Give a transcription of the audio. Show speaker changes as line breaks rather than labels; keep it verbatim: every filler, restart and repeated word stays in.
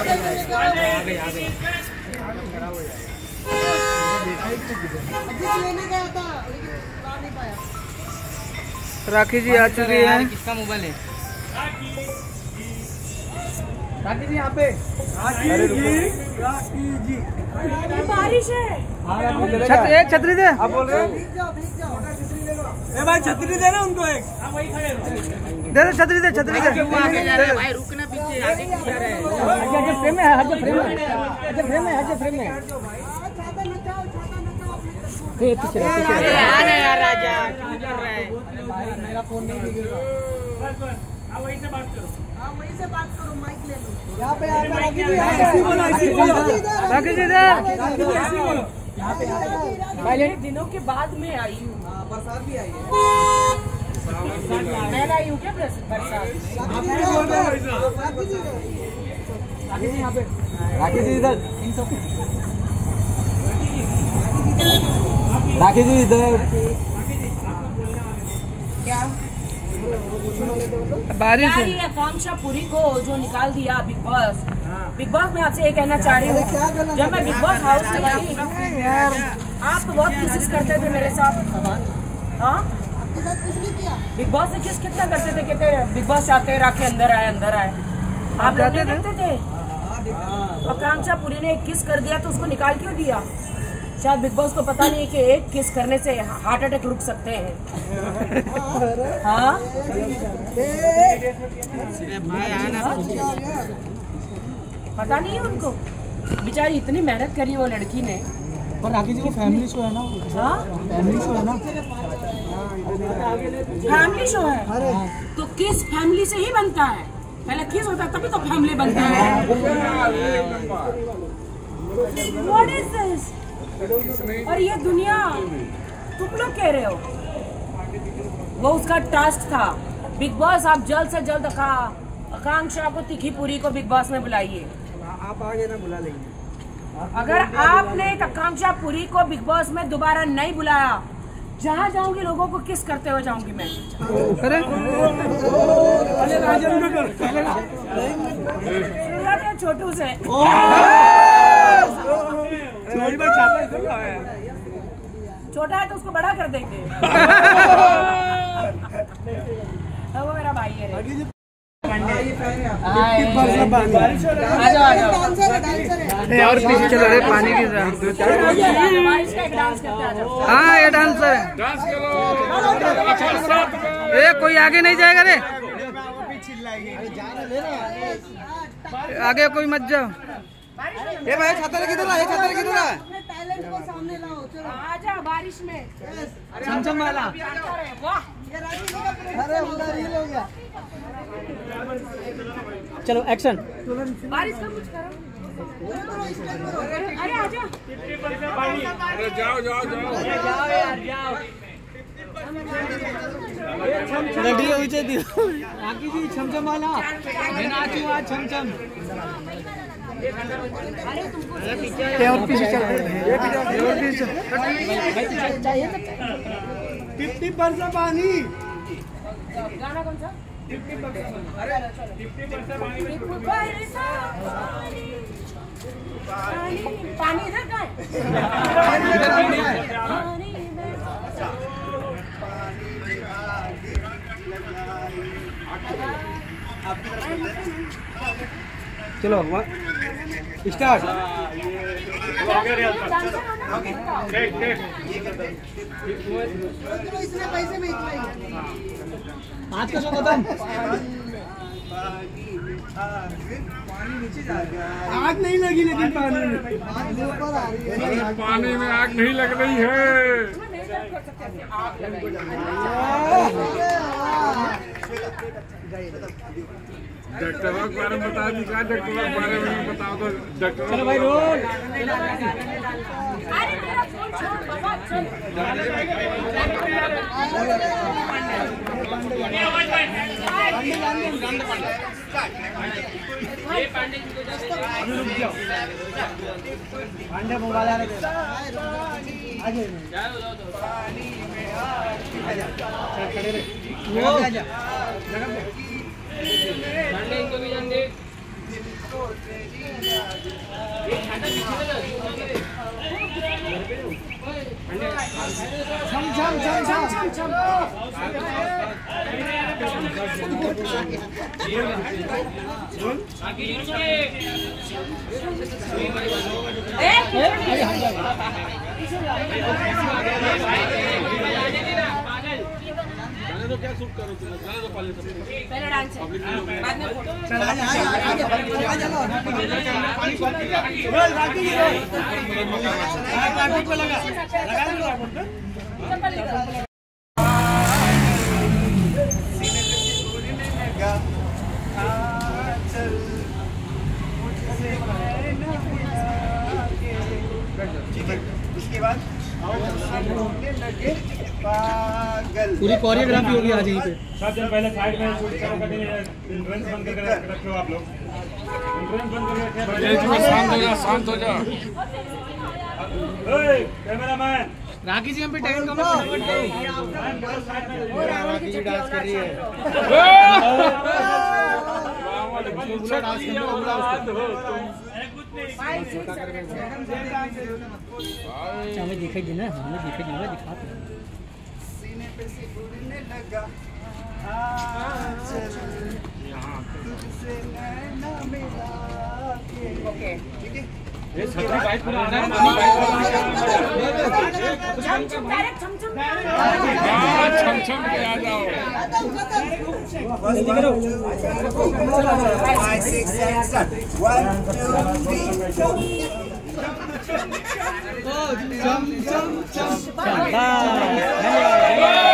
राखी जी आ चुकी है।
किसका मोबाइल है?
राखी जी यहाँ पे। राखी जी, राखी जी।
बारिश है।
छतरी एक छतरी दे। आप बोल रहे हो? ए भाई छतरी दे ना उनको एक। दे दे छतरी दे छतरी दे।
भाई रुकना पीछे आगे क्यों जा रहे हैं?
आगे फ्रेम में है, आगे फ्रेम में। आगे फ्रेम में, आगे फ्रेम में। ये पीछे पीछे।
अरे यार राजा क्यों कर रहा है?
मेरा फोन नहीं दिखेगा।
हाँ वहीं से बात करो। हाँ वहीं से बात करो, माइक ले लो।
यहाँ पे यहाँ पे राखी जी ऐसी बोलो, ऐसी बोलो। राखी जी इधर। राखी जी ऐसी बोलो। यहाँ पे यहाँ पे।
पहले दिनों के बाद में आई हूँ।
बरसात भी आई है।
मैं आई हूँ क्या बरसात?
राखी जी यहाँ पे। राखी जी इधर। इन सब। राखी जी इधर।
क्या?
बारिश है।
आकांक्षा पुरी को जो निकाल दिया बिग बॉस, बिग बॉस में आपसे ये कहना चाह रही हूँ, जब मैं बिग बॉस हाउस में गई, आप तो बहुत कोशिश करते थे मेरे साथ। हाँ बिग बॉस से किस कितना करते थे, कहते बिग बॉस चाहते राखी अंदर आए अंदर आए, आप जाते देखते थे। आकांक्षा पुरी ने एक किस कर दिया तो उसको निकाल क्यों दिया? शायद बिग बॉस को पता नहीं है कि एक किस करने से हार्ट अटैक रुक सकते हैं। हाँ पता नहीं है उनको, बेचारी इतनी मेहनत करी वो लड़की ने।
और राखी जी को फैमिली शो है ना?
हाँ
फैमिली शो है ना?
फैमिली शो है तो किस फैमिली से ही बनता है, पहले किस होता है तभी तो फैमिली बनता है। What is this? और ये दुनिया तुम लोग कह रहे हो, वो उसका टास्क था। बिग बॉस आप जल्द से जल्द आकांक्षा को तीखी पुरी को बिग बॉस में बुलाइए।
आप आगे ना बुला लेंगे।
अगर आपने आकांक्षा पुरी को बिग बॉस में दोबारा नहीं बुलाया, जहाँ जाऊंगी लोगों को किस करते हुए जाऊंगी मैं। छोटू से छोटा है तो उसको बड़ा कर देंगे। वो मेरा भाई है।
और पीछे चल रहे पानी की हाँ ये डांसर है। ए कोई आगे नहीं जाएगा रे, आगे कोई मत जाओ। ये भाई छाता किधर है? छाता किधर है?
टैलेंट को सामने लाओ, चलो आजा बारिश में।
चमचम वाला।
वाह
अरे रील हो गया। चलो एक्शन।
बारिश का कुछ करो। अरे आजा।
अरे जाओ जाओ जाओ
जाओ यार जाओ।
रेडी हो जाए दियो। राखी जी चमचम वाला। मैं नाचूं आज चमचम। और पीछे चल रहे और पीछे
चाहिए
टिप टिप बरसा पानी।
गाना कौन सा?
टिप टिप बरसा। अरे टिप टिप बरसा पानी।
पानी इधर कहाँ है?
चलो स्टार्ट। आज का शो खत्म। पानी नीचे जा रहा। आग नहीं लगी लेकिन पानी में ऊपर आ रही है।
पानी में आग नहीं लग रही है। डॉक्टरों के बारे में बता दी क्या? डॉक्टरों के बारे में बताओ तो डॉक्टर।
चलो भाई रोल। पांडे मोबाइल आ रहे आगे खड़े रहे। आजा पांडे इनको भी जान दे।
तो क्या शूट करो तुम जाने दो पहले सब
पहले डांस बाद में फोटो
चल आगे आगे आगे राखी जी कार्तिक को लगा लगा दो
इसके बाद पागल
पूरी कोरियोग्राफी होगी आज यहीं पे।
सात दिन पहले साइड में शूट करो, कभी एंट्रेंस बंद करके रखे हो आप लोग। एंट्रेंस बंद करके
शांत हो जा, शांत हो जा।
कैमरामैन
राखी जी हम पे टैग कम राखी जी डांस कर रही है। हमें दिखेगी ना, हमें दिखेगी ना, दिखा
सीने पे से उड़ने लगा तुझसे नैना मिला के। ओके ठीक है,
ये छतरी बाइक पर आना है।
छम छम डायरेक्ट छम छम
हां छम छम के आ जाओ।
five six seven start one two three go।
चम चम चम चम।